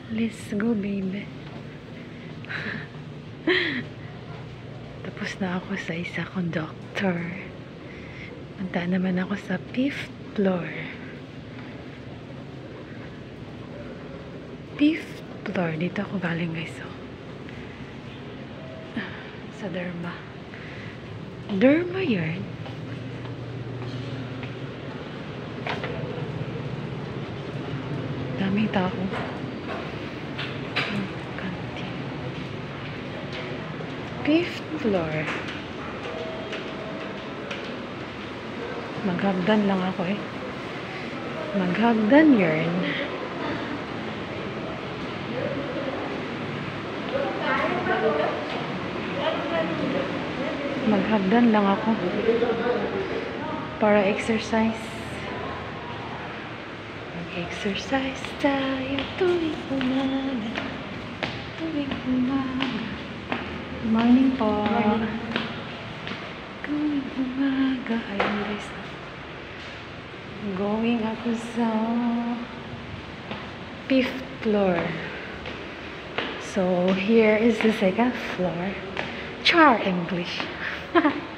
Let's go, baby. Tapos na ako sa isa kong doctor. Punta naman ako sa 5th floor. 5th floor. Dito ako galing, guys. So, sa Derma. Derma yun. Daming tao. Canteen. 5th floor. Maghagdan lang ako eh. Maghagdan yun. Maghagdan lang ako. Para exercise. Mag-exercise tayo tuwing umaga. Tuwing umaga. Good morning po. Tuwing umaga. Ayun guys. Going ako sa 5th floor. So, here is the 2nd floor. Char English.